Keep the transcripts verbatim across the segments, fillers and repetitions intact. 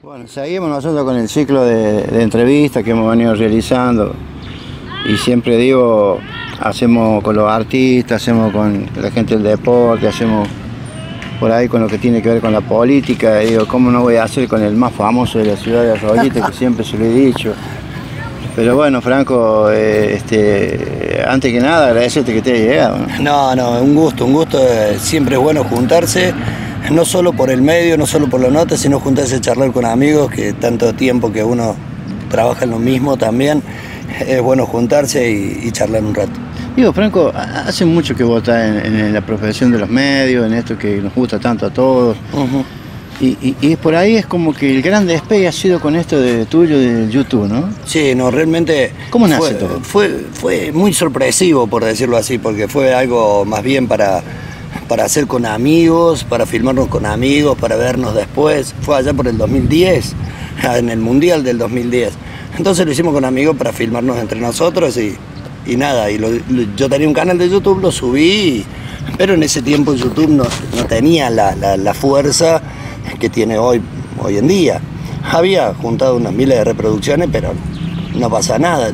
Bueno, seguimos nosotros con el ciclo de, de entrevistas que hemos venido realizando y siempre digo, hacemos con los artistas, hacemos con la gente del deporte, hacemos por ahí con lo que tiene que ver con la política. Y digo, ¿cómo no voy a hacer con el más famoso de la ciudad de Arroyito, que siempre se lo he dicho? Pero bueno, Franco, eh, este, antes que nada agradecerte que te haya llegado, ¿no? No, no, un gusto, un gusto, eh, siempre es bueno juntarse. No solo por el medio, no solo por la nota, sino juntarse a charlar con amigos, que tanto tiempo que uno trabaja en lo mismo también, es bueno juntarse y, y charlar un rato. Digo, Franco, hace mucho que vos estás en, en la profesión de los medios, en esto que nos gusta tanto a todos. Uh-huh. y, y, y por ahí es como que el gran despegue ha sido con esto de tuyo de YouTube, ¿no? Sí, no, realmente... ¿Cómo nace fue, todo? Fue, fue muy sorpresivo, por decirlo así, porque fue algo más bien para... para hacer con amigos, para filmarnos con amigos, para vernos después. Fue allá por el dos mil diez, en el Mundial del dos mil diez. Entonces lo hicimos con amigos para filmarnos entre nosotros y, y nada. Y lo, lo, yo tenía un canal de YouTube, lo subí, pero en ese tiempo YouTube no, no tenía la, la, la fuerza que tiene hoy, hoy en día. Había juntado unas miles de reproducciones, pero no pasa nada.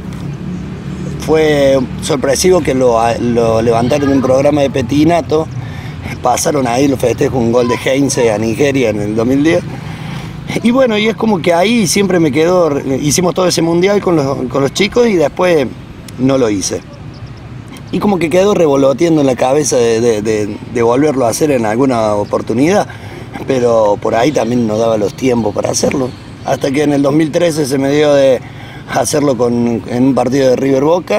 Fue sorpresivo que lo, lo levantaron en un programa de Petinato. Pasaron ahí los festejos, un gol de Heinze a Nigeria en el dos mil diez. Y bueno, y es como que ahí siempre me quedó, hicimos todo ese mundial con los, con los chicos y después no lo hice. Y como que quedó revoloteando en la cabeza de, de, de, de volverlo a hacer en alguna oportunidad, pero por ahí también no daba los tiempos para hacerlo. Hasta que en el dos mil trece se me dio de hacerlo con, en un partido de River Boca,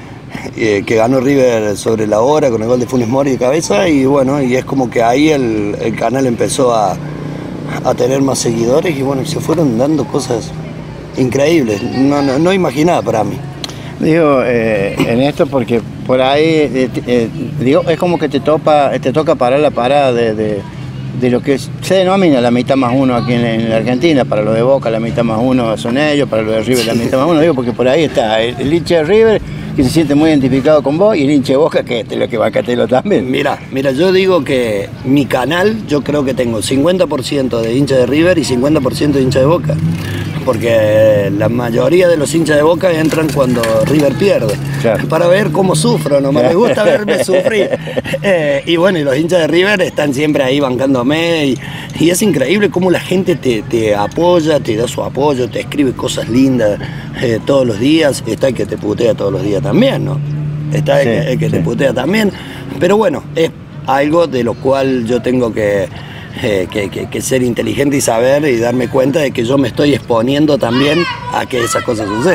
Eh, que ganó River sobre la hora con el gol de Funes Mori de cabeza, y bueno, y es como que ahí el, el canal empezó a, a tener más seguidores y bueno, se fueron dando cosas increíbles, no, no, no imaginaba para mí. Digo, eh, en esto porque por ahí, eh, eh, digo, es como que te, topa, te toca parar la parada de, de, de lo que se denomina la mitad más uno aquí en, en la Argentina. Para lo de Boca la mitad más uno son ellos, para lo de River la mitad más uno, digo, porque por ahí está el, el hincha de River, que se siente muy identificado con vos, y el hincha de Boca, que es lo que va a Catelo también. Mira, mira, yo digo que mi canal, yo creo que tengo cincuenta por ciento de hincha de River y cincuenta por ciento de hincha de Boca, porque la mayoría de los hinchas de Boca entran cuando River pierde, claro, para ver cómo sufro, nomás me gusta verme sufrir. Eh, y bueno, y los hinchas de River están siempre ahí bancándome, y, y es increíble cómo la gente te, te apoya, te da su apoyo, te escribe cosas lindas eh, todos los días. Está el que te putea todos los días también, ¿no? Está el, sí, que, el que sí. te putea también, pero bueno, es algo de lo cual yo tengo que, eh, que, que, que ser inteligente y saber y darme cuenta de que yo me estoy exponiendo también a que esas cosas sucedan.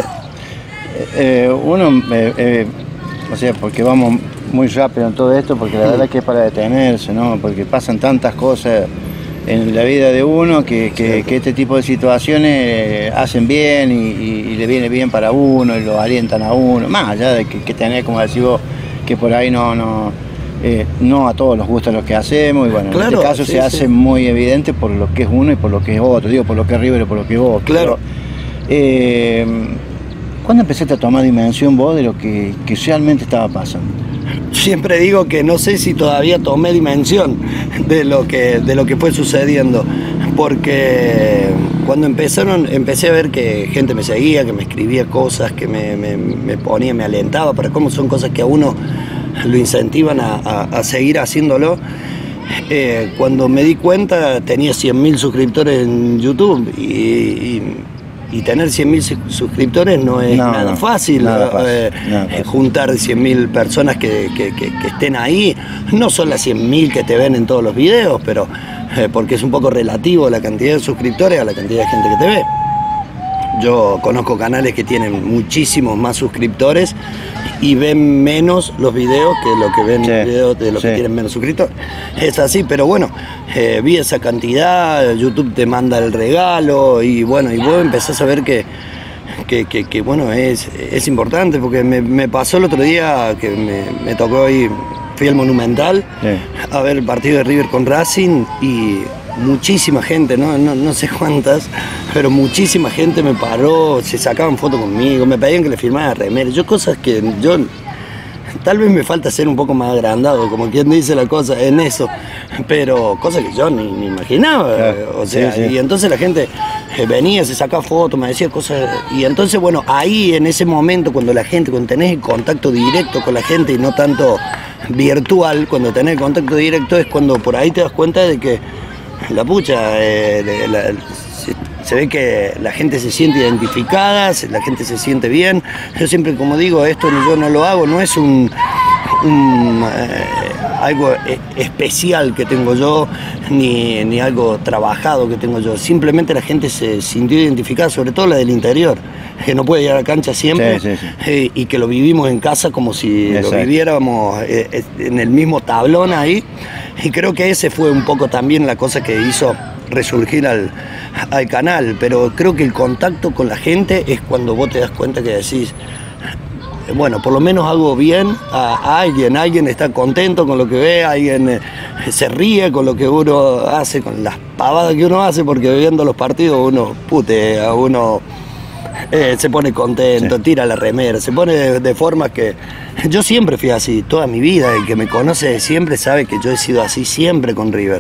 Eh, uno, eh, eh, o sea, porque vamos muy rápido en todo esto, porque la verdad que es para detenerse, ¿no? Porque pasan tantas cosas en la vida de uno que, que, que este tipo de situaciones hacen bien y, y, y le viene bien para uno y lo alientan a uno, más allá de que, que tener, como decís vos, que por ahí no, no, eh, no a todos nos gusta lo que hacemos, y bueno, claro, en este caso sí, se hace sí. muy evidente por lo que es uno y por lo que es otro, digo, por lo que es River y por lo que es vos. Claro. Pero, eh, ¿cuándo empezaste a tomar dimensión vos de lo que, que realmente estaba pasando? Siempre digo que no sé si todavía tomé dimensión de lo que, de lo que fue sucediendo, porque cuando empezaron, empecé a ver que gente me seguía, que me escribía cosas, que me, me, me ponía, me alentaba, para cómo son cosas que a uno lo incentivan a, a, a seguir haciéndolo. Eh, cuando me di cuenta tenía cien mil suscriptores en YouTube, y, y Y tener cien mil suscriptores no es no, nada, no, fácil, nada fácil, eh, nada fácil. Juntar cien mil personas que, que, que, que estén ahí. No son las cien mil que te ven en todos los videos, pero eh, porque es un poco relativo la cantidad de suscriptores a la cantidad de gente que te ve. Yo conozco canales que tienen muchísimos más suscriptores y ven menos los videos que lo que ven sí, los videos de los sí. que tienen menos suscriptores. Es así, pero bueno, eh, vi esa cantidad, YouTube te manda el regalo y bueno, y vos empezás a ver que, que, que, que bueno, es, es importante, porque me, me pasó el otro día que me, me tocó ir, fui al Monumental sí. a ver el partido de River con Racing, y muchísima gente, ¿no? No, no sé cuántas, pero muchísima gente me paró, se sacaban fotos conmigo, me pedían que le firmara remeras, yo cosas que yo tal vez me falta ser un poco más agrandado, como quien dice la cosa, en eso, pero cosa que yo ni, ni imaginaba, claro, o sea, sí, sí. Y entonces la gente venía, se sacaba fotos, me decía cosas, y entonces bueno, ahí en ese momento cuando la gente, cuando tenés el contacto directo con la gente y no tanto virtual, cuando tenés el contacto directo es cuando por ahí te das cuenta de que la pucha, eh, la, se, se ve que la gente se siente identificada, la gente se siente bien. Yo siempre, como digo, esto yo no lo hago, no es un, un eh, algo especial que tengo yo, ni, ni algo trabajado que tengo yo. Simplemente la gente se sintió identificada, sobre todo la del interior, que no puede ir a la cancha siempre, sí, sí, sí. Eh, y que lo vivimos en casa como si Exacto. lo viviéramos eh, en el mismo tablón ahí. Y creo que ese fue un poco también la cosa que hizo resurgir al, al canal, pero creo que el contacto con la gente es cuando vos te das cuenta que decís, bueno, por lo menos hago bien a, a alguien, alguien está contento con lo que ve, alguien eh, se ríe con lo que uno hace, con las pavadas que uno hace, porque viendo los partidos uno putea, uno eh, se pone contento, sí. tira la remera, se pone de, de formas que... Yo siempre fui así, toda mi vida, el que me conoce siempre sabe que yo he sido así siempre con River.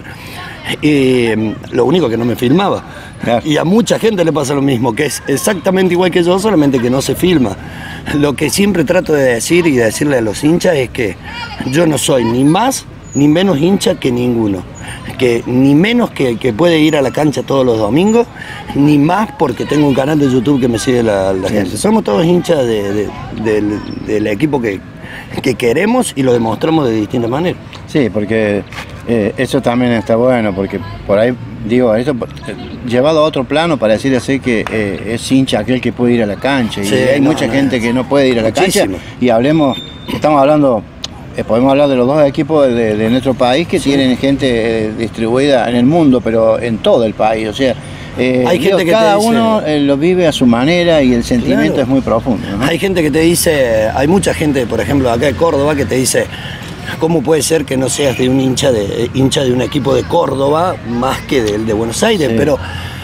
Y lo único que no me filmaba. Claro. Y a mucha gente le pasa lo mismo, que es exactamente igual que yo, solamente que no se filma. Lo que siempre trato de decir y de decirle a los hinchas es que yo no soy ni más ni menos hincha que ninguno. Que ni menos que el que puede ir a la cancha todos los domingos, ni más porque tengo un canal de YouTube que me sigue la, la gente. Sí. Somos todos hinchas de, de, de, de, del equipo que, que queremos y lo demostramos de distintas maneras. Sí, porque eh, eso también está bueno, porque por ahí, digo, esto llevado a otro plano para decir así que eh, es hincha aquel que puede ir a la cancha. Y sí, hay no, mucha no, gente no. que no puede ir a la Muchísimo. cancha. Y hablemos, estamos hablando... Eh, podemos hablar de los dos equipos de, de nuestro país que sí. tienen gente eh, distribuida en el mundo, pero en todo el país. O sea, eh, Hay digo, gente que cada dice, uno eh, lo vive a su manera y el sentimiento claro. es muy profundo, ¿no? Hay gente que te dice, hay mucha gente, por ejemplo, acá de Córdoba, que te dice, ¿cómo puede ser que no seas de un hincha de, hincha de un equipo de Córdoba más que del de Buenos Aires? Sí. Pero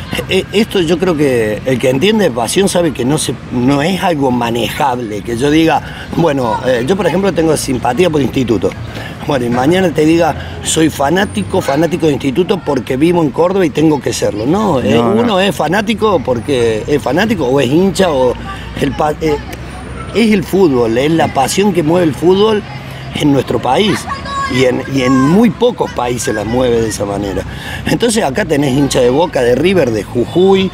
esto yo creo que el que entiende pasión sabe que no, se, no es algo manejable, que yo diga, bueno, eh, yo por ejemplo tengo simpatía por Instituto, bueno, y mañana te diga, soy fanático, fanático de Instituto porque vivo en Córdoba y tengo que serlo. No, no eh, uno no. es fanático porque es fanático o es hincha o el, eh, es el fútbol, es la pasión que mueve el fútbol en nuestro país. Y en, y en muy pocos países la mueve de esa manera. Entonces acá tenés hincha de Boca, de River, de Jujuy,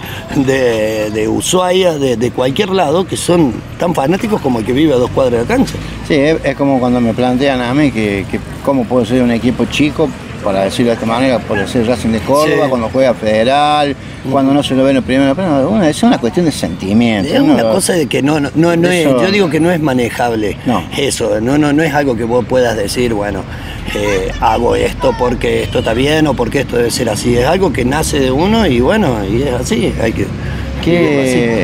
de, de Ushuaia, de, de cualquier lado, que son tan fanáticos como el que vive a dos cuadras de la cancha. Sí, es, es como cuando me plantean a mí que, que cómo puedo ser un equipo chico, para decirlo de esta manera, por ser Racing de Córdoba, sí. cuando juega Federal, uh-huh. cuando no se lo ve en el primero, pero bueno, es una cuestión de sentimiento. Es una ¿no? cosa de que no, no, no, no es, yo digo que no es manejable no. eso, no, no, no es algo que vos puedas decir, bueno, eh, hago esto porque esto está bien o porque esto debe ser así, es algo que nace de uno y bueno, y es así, hay que... que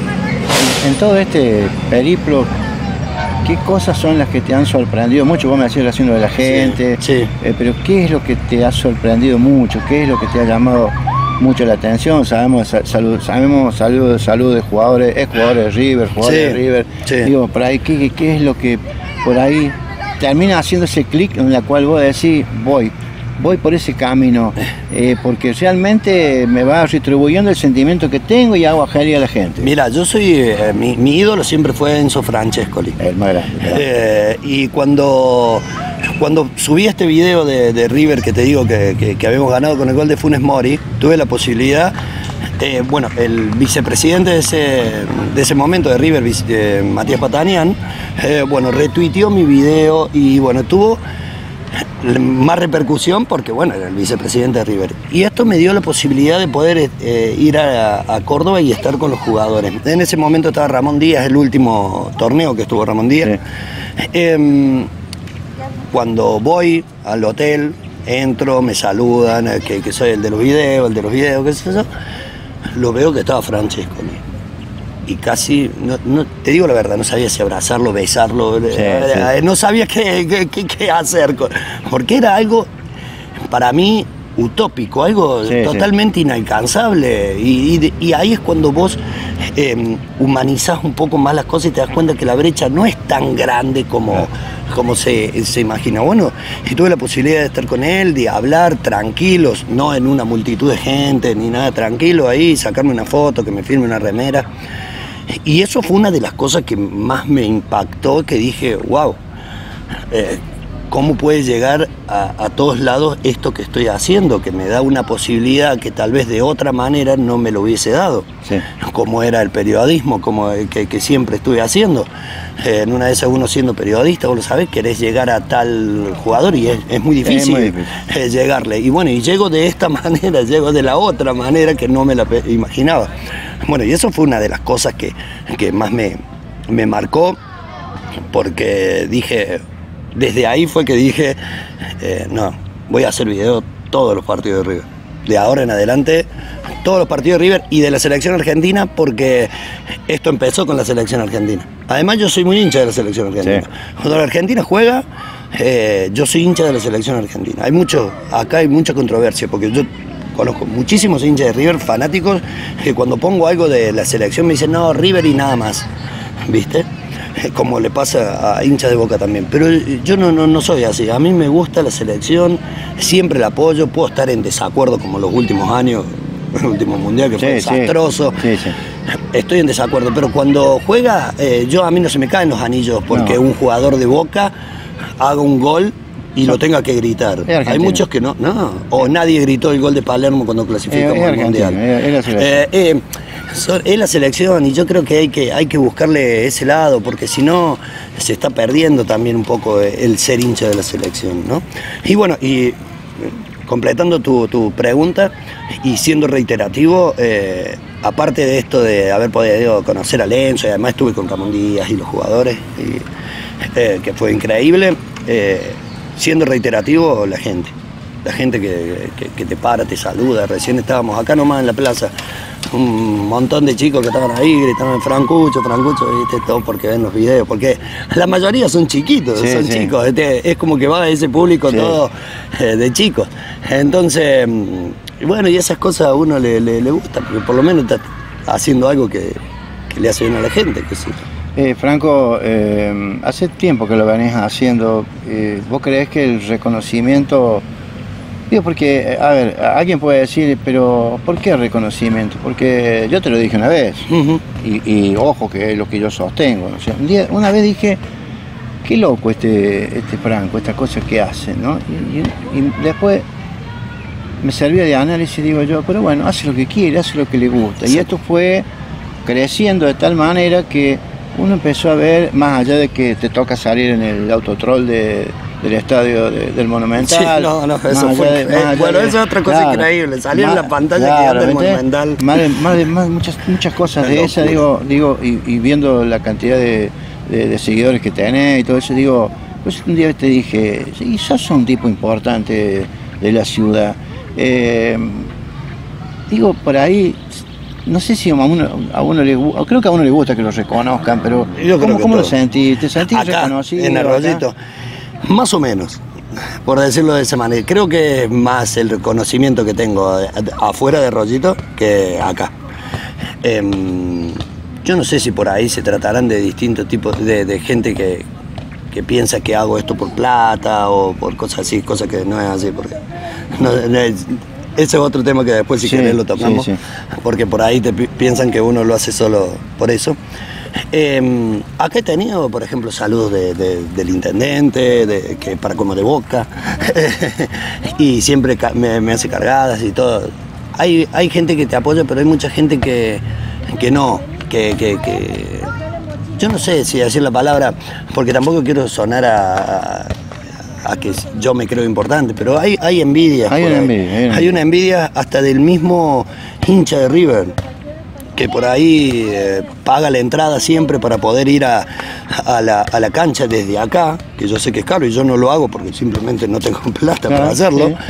en, en todo este periplo, ¿qué cosas son las que te han sorprendido mucho? Vos me decís haciendo de la gente, sí, sí. Eh, pero ¿qué es lo que te ha sorprendido mucho? ¿Qué es lo que te ha llamado mucho la atención? Sabemos salud, sabemos salud, salud de jugadores, ex jugadores de River, jugadores sí, de River. Sí. Digo, por ahí, ¿qué, ¿qué es lo que por ahí termina haciendo ese clic en la cual vos decís, voy? Voy por ese camino, eh, porque realmente me va retribuyendo el sentimiento que tengo y hago agencia a la gente. Mira, yo soy, eh, mi, mi ídolo siempre fue Enzo Francescoli. El más grande. Eh, y cuando, cuando subí este video de, de River, que te digo que, que, que habíamos ganado con el gol de Funes Mori, tuve la posibilidad, eh, bueno, el vicepresidente de ese, de ese momento de River, eh, Matías Patanian, eh, bueno, retuiteó mi video y bueno, tuvo... más repercusión porque bueno, era el vicepresidente de River y esto me dio la posibilidad de poder eh, ir a, a Córdoba y estar con los jugadores. En ese momento estaba Ramón Díaz, el último torneo que estuvo Ramón Díaz. Sí. Eh, cuando voy al hotel, entro, me saludan, que, que soy el de los videos, el de los videos, qué sé yo, lo veo que estaba Francesco y casi, no, no, te digo la verdad, no sabía si abrazarlo, besarlo, sí, eh, sí. no sabía qué, qué, qué, qué hacer, porque era algo, para mí, utópico, algo sí, totalmente sí. inalcanzable, y, y, y ahí es cuando vos eh, humanizás un poco más las cosas y te das cuenta que la brecha no es tan grande como, como se, se imagina. Bueno, y tuve la posibilidad de estar con él, de hablar tranquilos, no en una multitud de gente ni nada, tranquilo ahí, sacarme una foto, que me firme una remera. Y eso fue una de las cosas que más me impactó, que dije, wow, eh, ¿cómo puede llegar a, a todos lados esto que estoy haciendo? Que me da una posibilidad que tal vez de otra manera no me lo hubiese dado. Sí. Como era el periodismo, como que, que siempre estuve haciendo. Eh, en una de esas, uno siendo periodista, vos lo sabés, querés llegar a tal jugador y es, es muy difícil, es muy difícil. Eh, llegarle. Y bueno, y llego de esta manera, llego de la otra manera que no me la imaginaba. Bueno, y eso fue una de las cosas que, que más me, me marcó, porque dije, desde ahí fue que dije, eh, no, voy a hacer video todos los partidos de River. De ahora en adelante, todos los partidos de River y de la selección argentina, porque esto empezó con la selección argentina. Además, yo soy muy hincha de la selección argentina. Sí. Cuando la Argentina juega, eh, yo soy hincha de la selección argentina. Hay mucho, acá hay mucha controversia, porque yo conozco muchísimos hinchas de River, fanáticos, que cuando pongo algo de la selección me dicen, no, River y nada más, ¿viste? Como le pasa a hinchas de Boca también. Pero yo no, no, no soy así. A mí me gusta la selección, siempre la apoyo. Puedo estar en desacuerdo como los últimos años, el último mundial que fue sí, desastroso. Sí, sí. Estoy en desacuerdo, pero cuando juega, eh, yo a mí no se me caen los anillos porque no. Un jugador de Boca haga un gol y lo tenga que gritar. Hay muchos que no, no. O nadie gritó el gol de Palermo cuando clasificamos al mundial. Es la eh, eh, es la selección y yo creo que hay que, hay que buscarle ese lado, porque si no se está perdiendo también un poco el ser hincha de la selección, ¿no? Y bueno, y completando tu, tu pregunta y siendo reiterativo, eh, aparte de esto de haber podido conocer a Lenzo, y además estuve con Ramón Díaz y los jugadores, y, eh, que fue increíble, eh, siendo reiterativo, la gente. La gente que, que, que te para, te saluda. Recién estábamos acá nomás en la plaza, un montón de chicos que estaban ahí, gritaban Francucho, Francucho, ¿viste? Todo porque ven los videos, porque la mayoría son chiquitos, sí, son sí. chicos, este, es como que va ese público sí. todo eh, de chicos. Entonces, bueno, y esas cosas a uno le, le, le gustan, porque por lo menos está haciendo algo que, que le hace bien a la gente, que sí. Eh, Franco, eh, hace tiempo que lo venís haciendo, eh, ¿vos creés que el reconocimiento... Digo, porque, a ver, alguien puede decir, pero ¿por qué reconocimiento? Porque yo te lo dije una vez, uh-huh. y, y ojo que es lo que yo sostengo. O sea, un día, una vez dije, qué loco este, este Franco, estas cosas que hace, ¿no? Y, y, y después me servía de análisis, digo yo, pero bueno, hace lo que quiere, hace lo que le gusta. Sí. Y esto fue creciendo de tal manera que uno empezó a ver, más allá de que te toca salir en el autotrol de... del estadio de, del Monumental. Sí, no, no, eso fue. De, eh, bueno, de, eso es otra cosa claro, increíble. Salir en la pantalla claro, que del Monumental. Más de, más de, más, muchas, muchas cosas de esas, digo, digo y, y viendo la cantidad de, de, de seguidores que tenés y todo eso, digo, pues un día te dije, sí, sos un tipo importante de la ciudad. Eh, digo, por ahí. No sé si a uno, a uno le gusta, creo que a uno le gusta que lo reconozcan, pero Yo ¿cómo, ¿cómo lo sentís? ¿Te sentís acá, reconocido? En Arroyito, acá? Más o menos, por decirlo de esa manera. Creo que es más el reconocimiento que tengo afuera de Arroyito que acá. Eh, yo no sé si por ahí se tratarán de distintos tipos de, de gente que, que piensa que hago esto por plata o por cosas así, cosas que no es así, porque no, no es, ese es otro tema que después si sí, querés lo tocamos, sí, sí. Porque por ahí te piensan que uno lo hace solo por eso. Eh, acá he tenido, por ejemplo, saludos de, de, del intendente, de, que para como de Boca, y siempre me, me hace cargadas y todo. Hay, hay gente que te apoya, pero hay mucha gente que, que no, que, que, que... Yo no sé si decir la palabra, porque tampoco quiero sonar a... a a que yo me creo importante, pero hay, hay envidia. Hay una envidia, hay una. Hay una envidia hasta del mismo hincha de River, que por ahí eh, paga la entrada siempre para poder ir a, a, la, a la cancha desde acá, que yo sé que es caro y yo no lo hago porque simplemente no tengo plata claro, para hacerlo. Sí.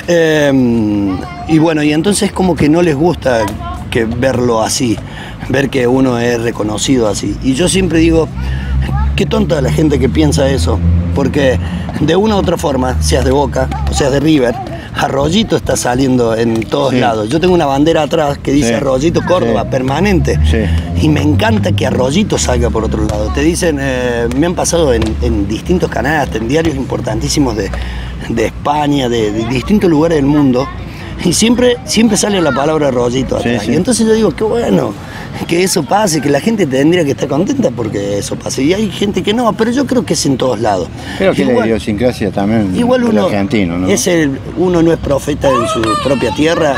Eh, y bueno, y entonces como que no les gusta que verlo así, ver que uno es reconocido así. Y yo siempre digo, qué tonta la gente que piensa eso, porque de una u otra forma, seas de Boca o seas de River, Arroyito está saliendo en todos sí. lados. Yo tengo una bandera atrás que dice sí. Arroyito Córdoba, sí. permanente. Sí. Y me encanta que Arroyito salga por otro lado. Te dicen, eh, me han pasado en, en distintos canales, hasta en diarios importantísimos de, de España, de, de distintos lugares del mundo. Y siempre, siempre sale la palabra Arroyito atrás. Sí, sí. Y entonces yo digo, qué bueno que eso pase, que la gente tendría que estar contenta porque eso pase. Y hay gente que no, pero yo creo que es en todos lados. Creo que igual, la idiosincrasia también igual uno, del argentino, ¿no? Es el, uno no es profeta en su propia tierra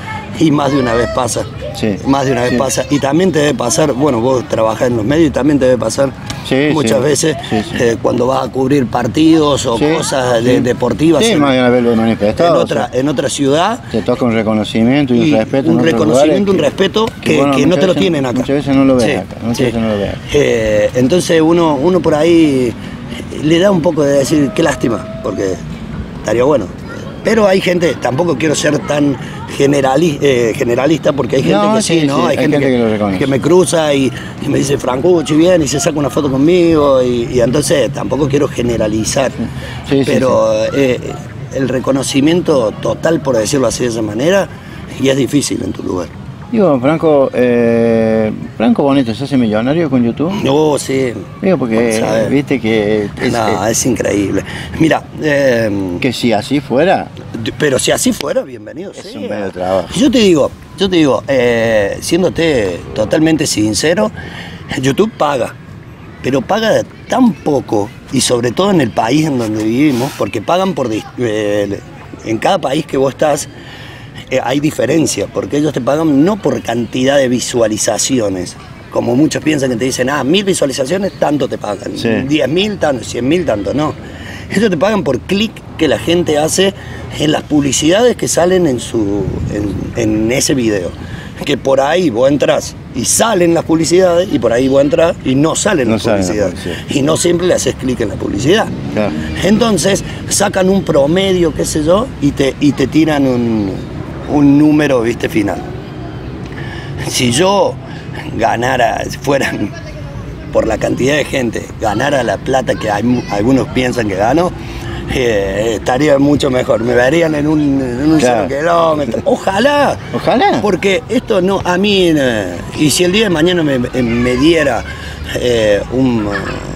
y más de una vez pasa. Sí, más de una vez sí. pasa. Y también te debe pasar, bueno, vos trabajás en los medios y también te debe pasar sí, muchas sí. veces sí, sí. Eh, cuando vas a cubrir partidos o sí, cosas de, sí. deportivas. Sí, en, más de una vez lo he manifestado. En otra, o sea, en otra ciudad. Te toca un reconocimiento y un y respeto. Un reconocimiento, un respeto que, que, bueno, que no te lo veces, tienen acá. Muchas veces no lo ves sí, acá. Muchas sí. veces no lo ves acá. Eh, entonces uno, uno por ahí le da un poco de decir, qué lástima, porque estaría bueno. Pero hay gente, tampoco quiero ser tan generali, eh, generalista, porque hay gente no, que sí, sí ¿no? Sí, hay, hay gente, gente que, que, que me cruza y, y me dice, Francucci, bien, y se saca una foto conmigo, y, y entonces tampoco quiero generalizar. Sí, pero sí, sí. Eh, el reconocimiento total, por decirlo así de esa manera, y es difícil en tu lugar. Digo, Franco, eh, Franco Bonito, ¿se hace millonario con YouTube? No, sí. Digo, porque ¿sabes? Viste que... Es, no, es increíble. Mira... Eh, que si así fuera... Pero si así fuera, bienvenido Es sea. un medio trabajo. Yo te digo, yo te digo, eh, siéndote totalmente sincero, YouTube paga, pero paga tan poco, y sobre todo en el país en donde vivimos, porque pagan por... Eh, en cada país que vos estás... Eh, hay diferencia, porque ellos te pagan no por cantidad de visualizaciones, como muchos piensan que te dicen, ah, mil visualizaciones, tanto te pagan, sí. diez mil, tanto, cien mil, tanto, no. Ellos te pagan por clic que la gente hace en las publicidades que salen en, su, en, en ese video. Que por ahí vos entras y salen las publicidades, y por ahí vos entras y no salen no las publicidades. La publicidad. Y no siempre le haces clic en la publicidad. Claro. Entonces sacan un promedio, qué sé yo, y te, y te tiran un... un número, viste, final. Si yo ganara, fuera por la cantidad de gente, ganara la plata que hay, algunos piensan que gano, eh, estaría mucho mejor. Me verían en un, en un claro. cero kilómetro. Ojalá. Ojalá. Porque esto no, a mí, eh, y si el día de mañana me, me diera eh, un uh,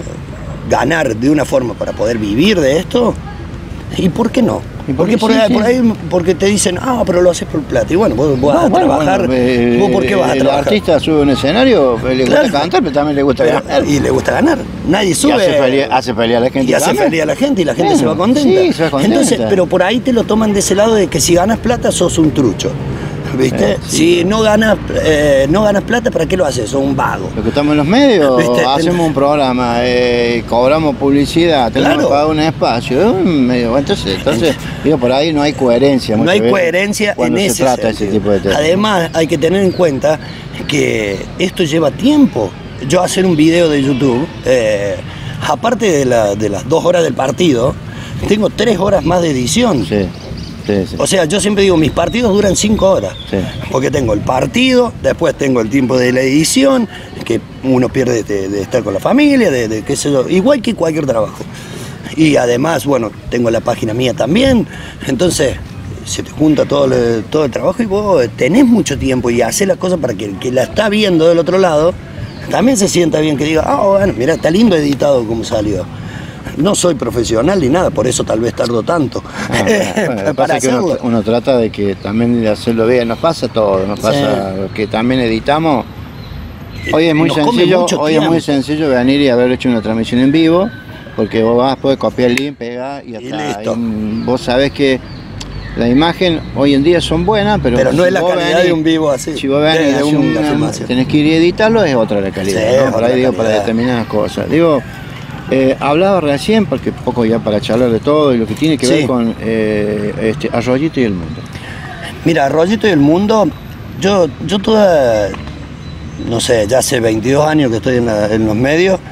ganar de una forma para poder vivir de esto, ¿y por qué no? Porque por, sí, ahí, sí. por ahí porque te dicen, ah, pero lo haces por plata. Y bueno, vos, vos no, vas a bueno, trabajar. Bueno, eh, ¿Vos por qué vas a el trabajar? El artista sube a un escenario, le gusta claro. cantar, pero también le gusta pero, ganar. Y le gusta ganar. Nadie sube. Y hace feliz, hace feliz a la gente. Y hace feliz a la gente y la gente bueno, se va contenta. Sí, se va contenta. Entonces, pero por ahí te lo toman de ese lado de que si ganas plata sos un trucho. ¿Viste? Eh, sí. Si no ganas, eh, no ganas plata, ¿para qué lo haces? Sos un vago. Lo que estamos en los medios, ¿viste? Hacemos un programa, eh, cobramos publicidad, tenemos claro. que pagar un espacio, medio, entonces, entonces digo, por ahí no hay coherencia. No hay coherencia cuando en se ese trata ese tipo de temas. Además, hay que tener en cuenta que esto lleva tiempo. Yo hacer un video de YouTube, eh, aparte de, la, de las dos horas del partido, tengo tres horas más de edición. Sí. Sí, sí. O sea, yo siempre digo, mis partidos duran cinco horas, sí. porque tengo el partido, después tengo el tiempo de la edición, que uno pierde de, de estar con la familia, de, de qué sé yo, igual que cualquier trabajo. Y además, bueno, tengo la página mía también, entonces se te junta todo el, todo el trabajo y vos tenés mucho tiempo y haces las cosas para que el que la está viendo del otro lado también se sienta bien, que diga, ah, oh, bueno, mira, está lindo editado como salió. No soy profesional ni nada, por eso tal vez tardo tanto. Ah, bueno, para que uno, uno trata de que también de hacerlo bien, nos pasa todo, nos pasa sí. que también editamos. Hoy es muy nos sencillo, hoy tiempo. es muy sencillo venir y haber hecho una transmisión en vivo, porque vos vas, podés copiar el link, pegar y hasta y vos sabés que la imagen hoy en día son buenas, pero, pero no si es la calidad venís, de un vivo así. Si vos venís de, de una, una tenés que ir y editarlo, es otra la calidad, sí, ¿no? Por ahí digo, para determinadas cosas. Digo, Eh, hablaba recién, porque poco ya para charlar de todo y lo que tiene que sí. ver con eh, este, Arroyito y el mundo. Mira, Arroyito y el mundo, yo, yo toda, no sé, ya hace veintidós años que estoy en, la, en los medios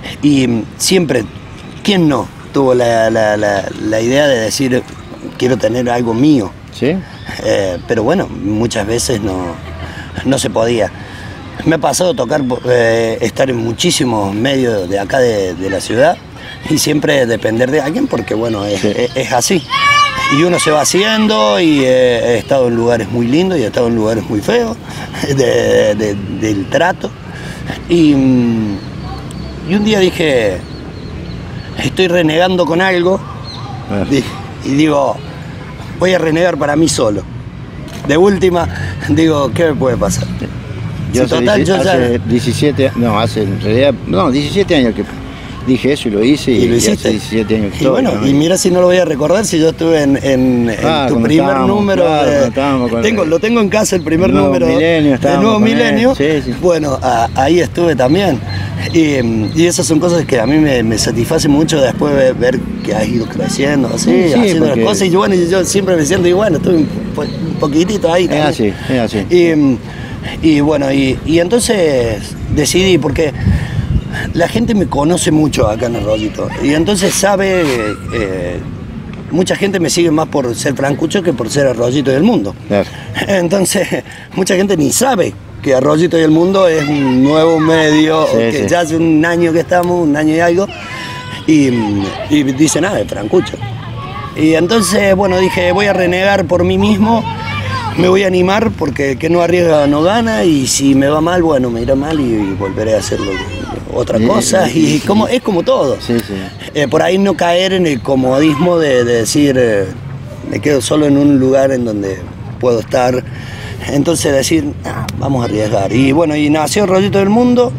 y siempre, ¿quién no tuvo la, la, la, la idea de decir, quiero tener algo mío? Sí. Eh, pero bueno, muchas veces no, no se podía. Me ha pasado tocar, eh, estar en muchísimos medios de acá de, de la ciudad y siempre depender de alguien porque bueno, es, sí. es, es así. y uno se va haciendo y eh, he estado en lugares muy lindos y he estado en lugares muy feos de, de, del trato. Y, y un día dije, estoy renegando con algo y, y digo, voy a renegar para mí solo. De última, digo, ¿qué me puede pasar? Yo si hace, total, yo hace ya... diecisiete, no, hace en realidad, no, diecisiete años que dije eso y lo hice, y, ¿Y lo hiciste? y hace diecisiete años que y estoy, bueno, ¿no? y mira si no lo voy a recordar si yo estuve en, en, Ah, en tu primer número. Claro, de, con tengo, el, lo tengo en casa, el primer el nuevo número milenio, del nuevo milenio. Sí, sí. Bueno, a, ahí estuve también. Y, y esas son cosas que a mí me, me satisfacen mucho después de ver que has ido creciendo, así, Sí, sí, haciendo porque... las cosas. Y yo, bueno, yo siempre me siento, y bueno, estuve un, un poquitito ahí. Es también. así, es así. Y, y bueno, y, y entonces decidí, porque la gente me conoce mucho acá en Arroyito, y entonces sabe, eh, mucha gente me sigue más por ser Francucho que por ser Arroyito y el Mundo. Claro. Entonces, mucha gente ni sabe que Arroyito y el Mundo es un nuevo medio, Sí, que sí. ya hace un año que estamos, un año y algo, y, y dicen, ah, es Francucho. Y entonces, bueno, dije, voy a renegar por mí mismo, me voy a animar porque que no arriesga no gana, y si me va mal, bueno, me irá mal y, y volveré a hacer lo, otra Sí, cosa, sí, y sí. como, es como todo. Sí, sí. Eh, por ahí no caer en el comodismo de, de decir, eh, me quedo solo en un lugar en donde puedo estar. Entonces decir, ah, vamos a arriesgar. Y bueno, y nació Arroyito del Mundo.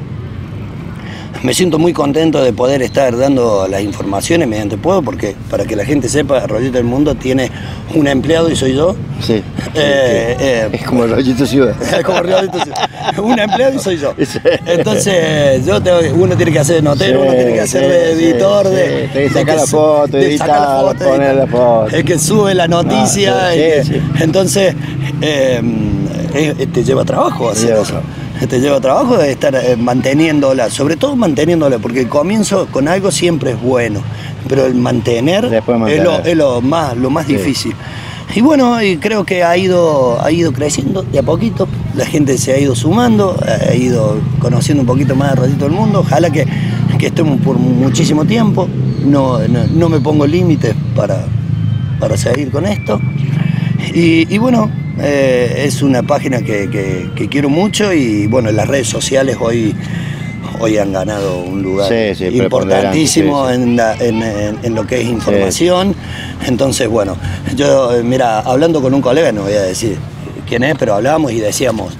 Me siento muy contento de poder estar dando las informaciones mediante puedo, porque para que la gente sepa, Arroyito del Mundo tiene un empleado y soy yo. Sí. Eh, eh, Es como el Arroyito Ciudad. como Arroyito Ciudad. Un empleado y soy yo. Sí. Entonces, yo tengo, uno tiene que hacer de notero, Sí, uno tiene que hacer sí, de sí, editor, sí. de, Tiene que de sacar la su- foto, de sacar la editarla, foto, poner editar. la foto. El que sube la noticia. Ah, sí, y que- sí, sí. Entonces, eh, eh, te lleva trabajo hacer Lleva eso. Te lleva trabajo de estar eh, manteniéndola, sobre todo manteniéndola, porque el comienzo con algo siempre es bueno, pero el mantener, Después es, mantener. lo, es lo más, lo más Sí. difícil. Y bueno, y creo que ha ido, ha ido creciendo de a poquito, la gente se ha ido sumando, ha ido conociendo un poquito más de Arroyito del Mundo, ojalá que, que estemos por muchísimo tiempo, no, no, no me pongo límites para, para seguir con esto. Y, y bueno, eh, es una página que, que, que quiero mucho, y bueno, las redes sociales hoy, hoy han ganado un lugar Sí, sí, importantísimo preponderante, sí, sí. En, la- en, en- en lo que es información. Entonces, bueno, yo, eh, mira, hablando con un colega, no voy a decir quién es, pero hablábamos y decíamos,